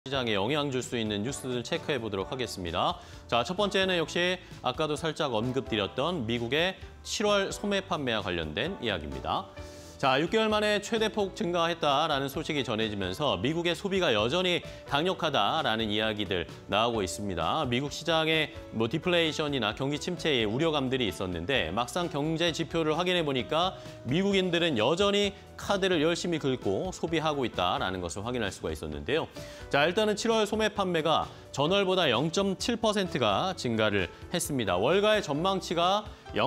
시장에 영향 줄 수 있는 뉴스들 체크해 보도록 하겠습니다. 자, 첫 번째는 역시 아까도 살짝 언급드렸던 미국의 7월 소매 판매와 관련된 이야기입니다. 자, 6개월 만에 최대폭 증가했다라는 소식이 전해지면서 미국의 소비가 여전히 강력하다라는 이야기들 나오고 있습니다. 미국 시장에 디플레이션이나 경기 침체의 우려감들이 있었는데 막상 경제 지표를 확인해 보니까 미국인들은 여전히 카드를 열심히 긁고 소비하고 있다라는 것을 확인할 수가 있었는데요. 자, 일단은 7월 소매 판매가 전월보다 0.7%가 증가를 했습니다. 월가의 전망치가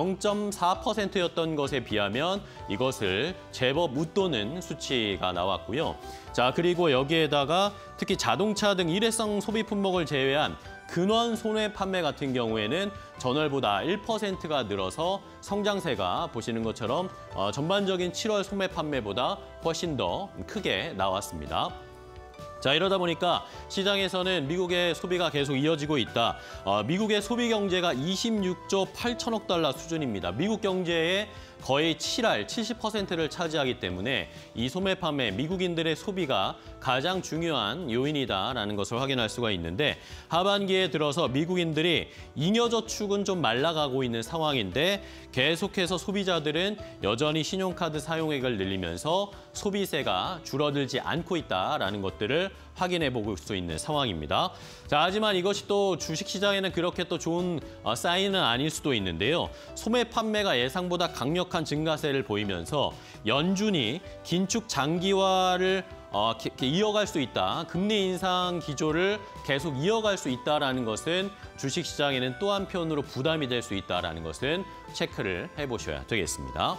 0.4%였던 것에 비하면 이것을 제법 웃도는 수치가 나왔고요. 자, 그리고 여기에다가 특히 자동차 등 일회성 소비 품목을 제외한 근원 소매 판매 같은 경우에는 전월보다 1%가 늘어서 성장세가 보시는 것처럼 전반적인 7월 소매 판매보다 훨씬 더 크게 나왔습니다. 자, 이러다 보니까 시장에서는 미국의 소비가 계속 이어지고 있다. 미국의 소비 경제가 26조 8천억 달러 수준입니다. 미국 경제의 거의 70%를 차지하기 때문에 이 소매 판매, 미국인들의 소비가 가장 중요한 요인이다라는 것을 확인할 수가 있는데 하반기에 들어서 미국인들이 잉여 저축은 좀 말라가고 있는 상황인데 계속해서 소비자들은 여전히 신용카드 사용액을 늘리면서 소비세가 줄어들지 않고 있다라는 것들을 확인해 볼 수 있는 상황입니다. 자, 하지만 이것이 또 주식시장에는 그렇게 또 좋은 사인은 아닐 수도 있는데요. 소매 판매가 예상보다 강력한 증가세를 보이면서 연준이 긴축 장기화를 이어갈 수 있다. 금리 인상 기조를 계속 이어갈 수 있다라는 것은 주식시장에는 또 한편으로 부담이 될 수 있다라는 것은 체크를 해보셔야 되겠습니다.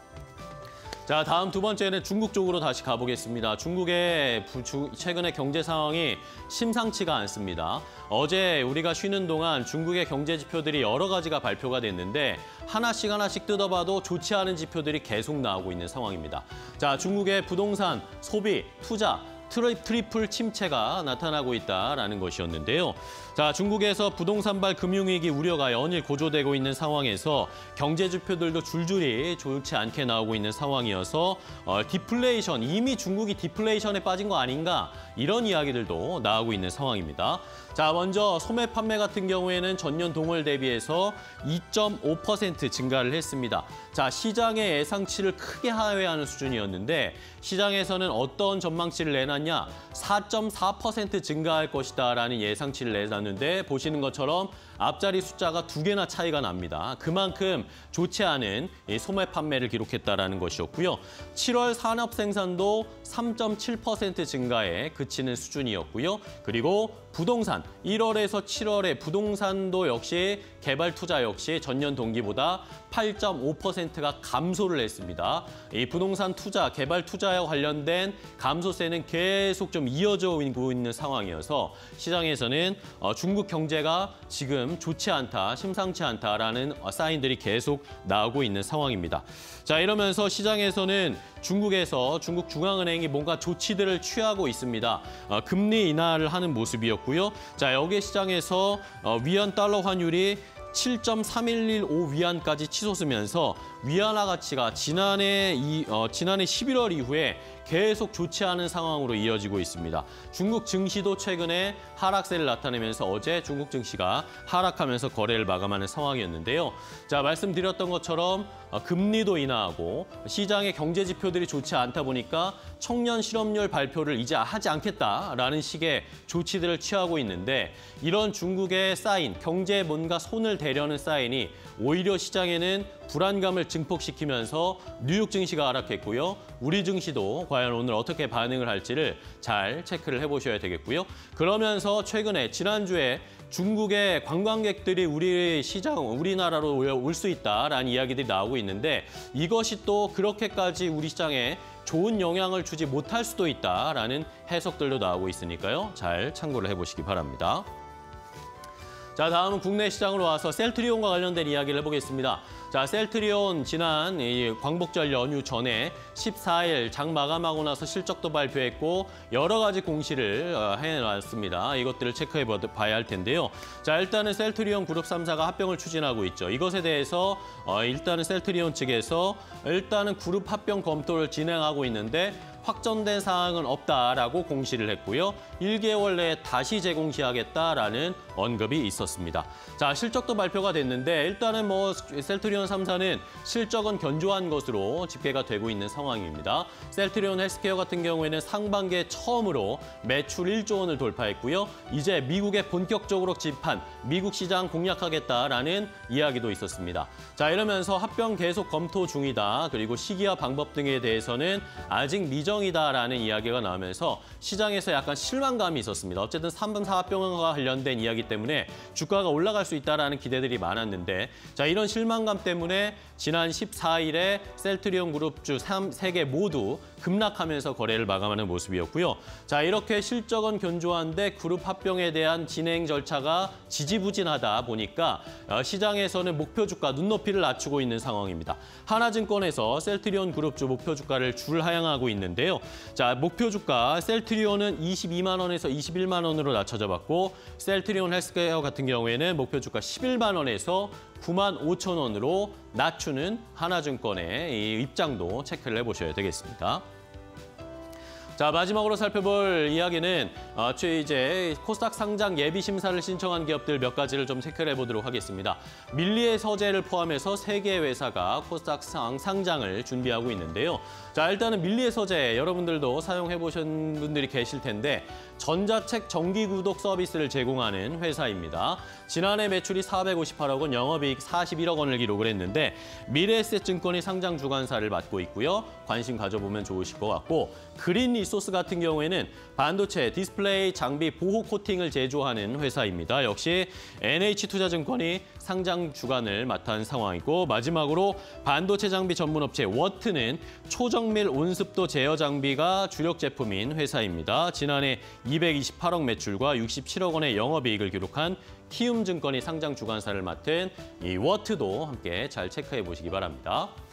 자, 다음 두 번째는 중국 쪽으로 다시 가보겠습니다. 중국의 최근의 경제 상황이 심상치가 않습니다. 어제 우리가 쉬는 동안 중국의 경제 지표들이 여러 가지가 발표가 됐는데 하나씩 뜯어봐도 좋지 않은 지표들이 계속 나오고 있는 상황입니다. 자, 중국의 부동산, 소비, 투자, 트리플 침체가 나타나고 있다라는 것이었는데요. 자, 중국에서 부동산발 금융위기 우려가 연일 고조되고 있는 상황에서 경제 지표들도 줄줄이 좋지 않게 나오고 있는 상황이어서 디플레이션, 이미 중국이 디플레이션에 빠진 거 아닌가 이런 이야기들도 나오고 있는 상황입니다. 자, 먼저 소매 판매 같은 경우에는 전년 동월 대비해서 2.5% 증가를 했습니다. 자, 시장의 예상치를 크게 하회하는 수준이었는데 시장에서는 어떤 전망치를 내놨냐? 4.4% 증가할 것이다라는 예상치를 내놨는데 보시는 것처럼 앞자리 숫자가 두 개나 차이가 납니다. 그만큼 좋지 않은 소매 판매를 기록했다라는 것이었고요. 7월 산업 생산도 3.7% 증가에 그치는 수준이었고요. 그리고 부동산, 1월에서 7월에 부동산도 역시 개발 투자 역시 전년 동기보다 8.5%가 감소를 했습니다. 이 부동산 투자, 개발 투자와 관련된 감소세는 계속 좀 이어져 있는 상황이어서 시장에서는 중국 경제가 지금 좋지 않다, 심상치 않다라는 사인들이 계속 나오고 있는 상황입니다. 자, 이러면서 시장에서는 중국 중앙은행이 뭔가 조치들을 취하고 있습니다. 금리 인하를 하는 모습이었고요. 자, 여기 시장에서 위안 달러 환율이 7.3115위안까지 치솟으면서 위안화 가치가 지난해 11월 이후에 계속 좋지 않은 상황으로 이어지고 있습니다. 중국 증시도 최근에 하락세를 나타내면서 어제 중국 증시가 하락하면서 거래를 마감하는 상황이었는데요. 자, 말씀드렸던 것처럼 금리도 인하하고 시장의 경제 지표들이 좋지 않다 보니까 청년 실업률 발표를 이제 하지 않겠다라는 식의 조치들을 취하고 있는데 이런 중국의 사인, 경제에 뭔가 손을 대려는 사인이 오히려 시장에는 불안감을 증폭시키면서 뉴욕 증시가 하락했고요. 우리 증시도 과연 오늘 어떻게 반응을 할지를 잘 체크를 해보셔야 되겠고요. 그러면서 최근에 지난주에 중국의 관광객들이 우리나라로 올 수 있다라는 이야기들이 나오고 있는데 이것이 또 그렇게까지 우리 시장에 좋은 영향을 주지 못할 수도 있다라는 해석들도 나오고 있으니까요. 잘 참고를 해보시기 바랍니다. 자, 다음은 국내 시장으로 와서 셀트리온과 관련된 이야기를 해보겠습니다. 자, 셀트리온 지난 이 광복절 연휴 전에 14일 장 마감하고 나서 실적도 발표했고 여러 가지 공시를 해놨습니다. 이것들을 체크해 봐야 할 텐데요. 자, 일단은 셀트리온 그룹 3사가 합병을 추진하고 있죠. 이것에 대해서 일단은 셀트리온 측에서 일단은 그룹 합병 검토를 진행하고 있는데 확정된 사항은 없다라고 공시를 했고요. 1개월 내에 다시 재공시하겠다라는 언급이 있었습니다. 자, 실적도 발표가 됐는데 일단은 셀트리온 3사는 실적은 견조한 것으로 집계가 되고 있는 상황입니다. 셀트리온 헬스케어 같은 경우에는 상반기에 처음으로 매출 1조 원을 돌파했고요. 이제 미국에 본격적으로 진입한 미국 시장 공략하겠다라는 이야기도 있었습니다. 자, 이러면서 합병 계속 검토 중이다. 그리고 시기와 방법 등에 대해서는 아직 미정이다라는 이야기가 나오면서 시장에서 약간 실망감이 있었습니다. 어쨌든 3분 사합병과 관련된 이야기 때문에 주가가 올라갈 수 있다라는 기대들이 많았는데 자, 이런 실망감 때문에 지난 14일에 셀트리온 그룹주 3개 모두 급락하면서 거래를 마감하는 모습이었고요. 자, 이렇게 실적은 견조한데 그룹 합병에 대한 진행 절차가 지지부진하다 보니까 시장에서는 목표 주가 눈높이를 낮추고 있는 상황입니다. 하나증권에서 셀트리온 그룹주 목표 주가를 줄하향하고 있는데요. 자, 목표 주가 셀트리온은 22만 원에서 21만 원으로 낮춰져 봤고 셀트리온 헬스케어 같은 경우에는 목표 주가 11만 원에서 9만 5천 원으로 낮추는 하나증권의 이 입장도 체크를 해보셔야 되겠습니다. 자, 마지막으로 살펴볼 이야기는 이제 코스닥 상장 예비 심사를 신청한 기업들 몇 가지를 좀 체크를 해보도록 하겠습니다. 밀리의 서재를 포함해서 3개의 회사가 코스닥 상장을 준비하고 있는데요. 자, 일단은 밀리의 서재 여러분들도 사용해보신 분들이 계실 텐데 전자책 정기구독 서비스를 제공하는 회사입니다. 지난해 매출이 458억 원, 영업이익 41억 원을 기록을 했는데 미래에셋증권이 상장 주관사를 맡고 있고요. 관심 가져보면 좋으실 것 같고 그린 리소스 같은 경우에는 반도체, 디스플레이, 장비, 보호 코팅을 제조하는 회사입니다. 역시 NH투자증권이 상장 주관을 맡은 상황이고 마지막으로 반도체 장비 전문 업체 워트는 초정밀 온습도 제어 장비가 주력 제품인 회사입니다. 지난해 228억 매출과 67억 원의 영업이익을 기록한 키움증권이 상장 주관사를 맡은 이 워트도 함께 잘 체크해 보시기 바랍니다.